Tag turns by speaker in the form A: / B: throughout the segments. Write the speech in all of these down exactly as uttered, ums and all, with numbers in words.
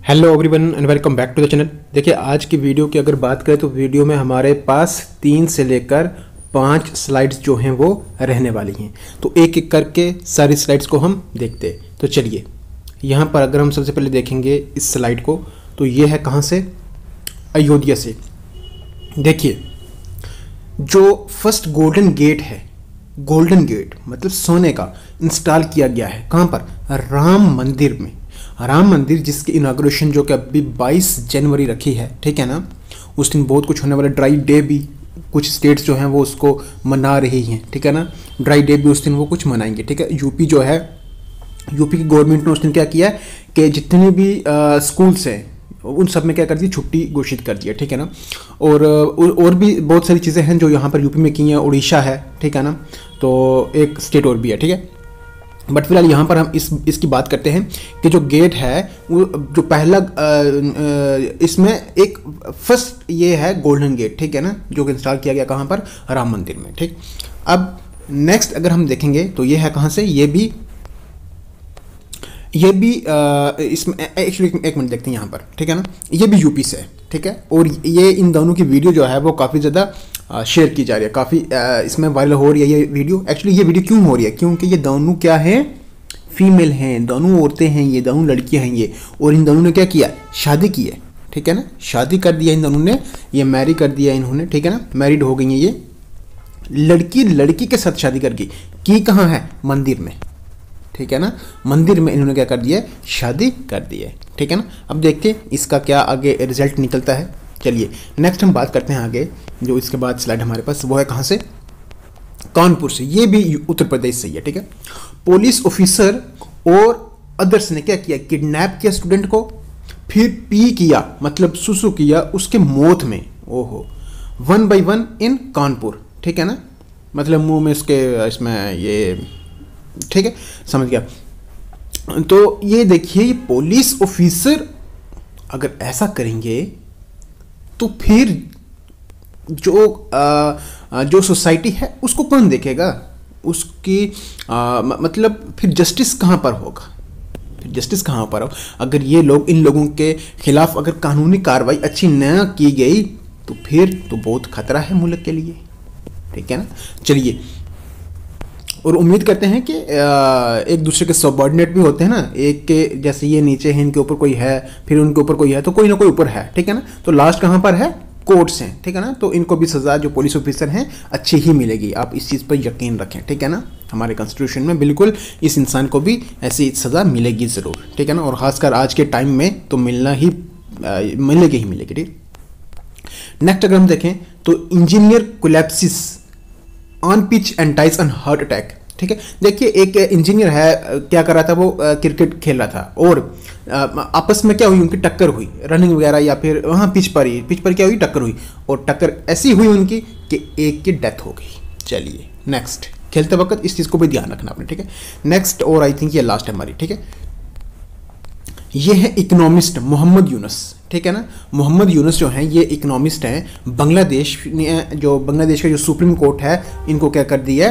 A: Hello everyone and welcome back to the channel. देखिए आज की वीडियो की अगर बात करें तो वीडियो में हमारे पास तीन से लेकर पाँच स्लाइड्स जो हैं वो रहने वाली हैं। तो एक एक करके सारी स्लाइड्स को हम देखते हैं। तो चलिए यहाँ पर अगर हम सबसे पहले देखेंगे इस स्लाइड को तो ये है कहाँ से, अयोध्या से। देखिए जो फर्स्ट गोल्डन गेट है, गोल्डन गेट मतलब सोने का, इंस्टॉल किया गया है कहाँ पर, राम मंदिर में। राम मंदिर जिसकी इनाग्रेशन जो कि अभी बाईस जनवरी रखी है, ठीक है ना। उस दिन बहुत कुछ होने वाला, ड्राई डे भी कुछ स्टेट्स जो हैं वो उसको मना रही हैं, ठीक है ना। ड्राई डे भी उस दिन वो कुछ मनाएंगे, ठीक है। यूपी जो है, यूपी की गवर्नमेंट ने उस दिन क्या किया है कि जितने भी स्कूल्स हैं उन सब में क्या कर दी, छुट्टी घोषित कर दी है, ठीक है ना। और और भी बहुत सारी चीज़ें हैं जो यहाँ पर यूपी में की हैं, उड़ीसा है, ठीक है ना। तो एक स्टेट और भी है, ठीक है। बट फिलहाल यहाँ पर हम इस इसकी बात करते हैं कि जो गेट है वो जो पहला इसमें एक फर्स्ट ये है गोल्डन गेट, ठीक है ना, जो कि इंस्टॉल किया गया कहाँ पर, राम मंदिर में, ठीक। अब नेक्स्ट अगर हम देखेंगे तो ये है कहाँ से, ये भी ये भी आ, इसमें एक्चुअली एक मिनट देखते हैं यहाँ पर, ठीक है ना। ये भी यूपी से है, ठीक है। और ये इन दोनों की वीडियो जो है वो काफ़ी ज़्यादा शेयर की जा रही है, काफ़ी इसमें वायरल हो रही है ये वीडियो। एक्चुअली ये वीडियो क्यों हो रही है, क्योंकि ये दोनों क्या हैं, फीमेल हैं, दोनों औरतें हैं, ये दोनों लड़कियां हैं ये। और इन दोनों ने क्या किया, शादी की है, ठीक है ना। शादी कर दिया इन दोनों ने, ये मैरी कर दिया इन्होंने, ठीक है ना, मैरिड हो गई हैं ये। लड़की लड़की के साथ शादी कर गई, की कहाँ है, मंदिर में, ठीक है ना। मंदिर में इन्होंने क्या कर दिया, शादी कर दी है, ठीक है ना। अब देखते हैं इसका क्या आगे रिजल्ट निकलता है। चलिए नेक्स्ट हम बात करते हैं आगे, जो इसके बाद स्लाइड हमारे पास वो है कहाँ से, कानपुर से। ये भी उत्तर प्रदेश से ही है, ठीक है। पुलिस ऑफिसर और अदर्स ने क्या किया, किडनैप किया स्टूडेंट को, फिर पी किया मतलब सुसु किया उसके मौत में, ओहो, one by one in Kanpur, ठीक है ना। मतलब मुंह में इसके इसमें ये, ठीक है, समझ गया। तो ये देखिए ये पुलिस ऑफिसर अगर ऐसा करेंगे तो फिर जो आ, जो सोसाइटी है उसको कौन देखेगा, उसकी आ, मतलब फिर जस्टिस कहाँ पर होगा, फिर जस्टिस कहाँ पर हो। अगर ये लोग, इन लोगों के खिलाफ अगर कानूनी कार्रवाई अच्छी न की गई तो फिर तो बहुत खतरा है मुल्क के लिए, ठीक है ना। चलिए, और उम्मीद करते हैं कि एक दूसरे के सबऑर्डिनेट भी होते हैं ना, एक के जैसे ये नीचे हैं, इनके ऊपर कोई है, फिर उनके ऊपर कोई है, तो कोई ना कोई ऊपर है, ठीक है ना। तो लास्ट कहाँ पर है, कोर्ट्स हैं, ठीक है ना। तो इनको भी सज़ा जो पुलिस ऑफिसर हैं अच्छी ही मिलेगी, आप इस चीज़ पर यकीन रखें, ठीक है ना। हमारे कॉन्स्टिट्यूशन में बिल्कुल इस इंसान को भी ऐसी सज़ा मिलेगी ज़रूर, ठीक है ना। और ख़ासकर आज के टाइम में तो मिलना ही मिलेगी ही मिलेगी, ठीक। नेक्स्ट अगर हम देखें तो engineer collapses on pitch and dies on heart attack, ठीक है। देखिए एक इंजीनियर है, क्या कर रहा था वो, क्रिकेट खेल रहा था और आपस में क्या हुई, उनकी टक्कर हुई रनिंग वगैरह, या फिर वहाँ पिच पर ही, पिच पर क्या हुई, टक्कर हुई, और टक्कर ऐसी हुई उनकी कि एक की डेथ हो गई। चलिए नेक्स्ट, खेलते वक्त इस चीज़ को भी ध्यान रखना आपने, ठीक है। नेक्स्ट और आई थिंक ये लास्ट है हमारी, ठीक है। ये है इकोनॉमिस्ट मोहम्मद यूनुस, ठीक है ना। मोहम्मद यूनुस जो हैं ये इकोनॉमिस्ट हैं, बांग्लादेश ने, जो बांग्लादेश का जो सुप्रीम कोर्ट है इनको क्या कर दी है,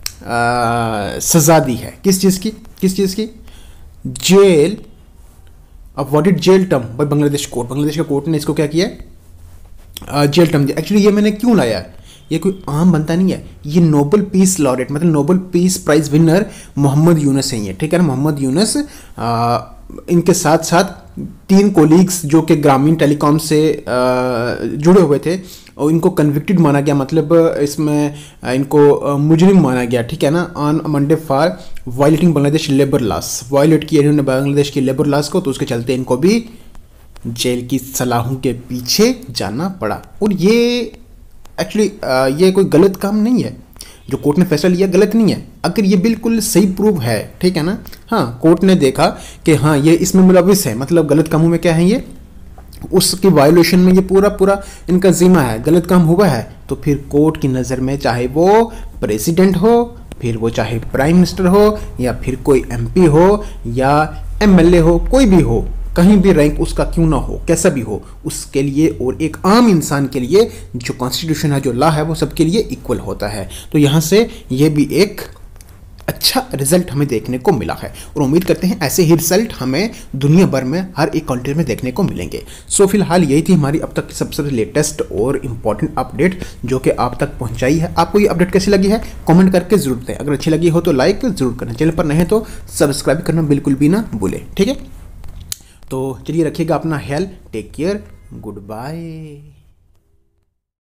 A: सज़ा दी है, किस चीज़ की, किस चीज़ की, jail, awarded jail term by Bangladesh court. Bangladesh का कोर्ट ने इसको क्या किया, जेल टर्म दिया। एक्चुअली ये मैंने क्यों लाया है, ये कोई आम बनता नहीं है, ये नोबेल पीस लॉरेट मतलब Nobel peace prize winner Mohammad Yunus हैं ये, ठीक है ना। मोहम्मद यूनुस, इनके साथ साथ तीन कोलीग्स जो कि ग्रामीण टेलीकॉम से जुड़े हुए थे और इनको कन्विक्टेड माना गया, मतलब इसमें इनको मुजरिम माना गया, ठीक है ना, on Monday for violating Bangladesh labour laws. Violate किया इन्होंने बांग्लादेश की लेबर लॉस को, तो उसके चलते इनको भी जेल की सलाहों के पीछे जाना पड़ा। और ये एक्चुअली ये कोई गलत काम नहीं है, जो कोर्ट ने फैसला लिया गलत नहीं है, अगर ये बिल्कुल सही प्रूव है, ठीक है ना। हाँ, कोर्ट ने देखा कि हाँ ये इसमें मुलविस है, मतलब गलत कामों में क्या है ये, उसकी वायोलेशन में ये पूरा पूरा इनका जिम्मा है, गलत काम हुआ है, तो फिर कोर्ट की नज़र में चाहे वो प्रेसिडेंट हो, फिर वो चाहे प्राइम मिनिस्टर हो, या फिर कोई एमपी हो या एमएलए हो, कोई भी हो, कहीं भी रैंक उसका क्यों ना हो, कैसा भी हो, उसके लिए और एक आम इंसान के लिए जो कॉन्स्टिट्यूशन है, जो लॉ है, वो सबके लिए इक्वल होता है। तो यहाँ से ये भी एक अच्छा रिजल्ट हमें देखने को मिला है और उम्मीद करते हैं ऐसे ही रिजल्ट हमें दुनिया भर में हर एक कंट्री में देखने को मिलेंगे। सो फिलहाल यही थी हमारी अब तक की सबसे लेटेस्ट और इम्पॉर्टेंट अपडेट जो कि आप तक पहुंचाई है। आपको ये अपडेट कैसी लगी है कमेंट करके जरूर दें। अगर अच्छी लगी हो तो लाइक जरूर करें, चैनल पर नए हैं तो सब्सक्राइब करना बिल्कुल भी ना भूलें, ठीक है। तो चलिए रखिएगा अपना ख्याल, टेक केयर, गुड बाय।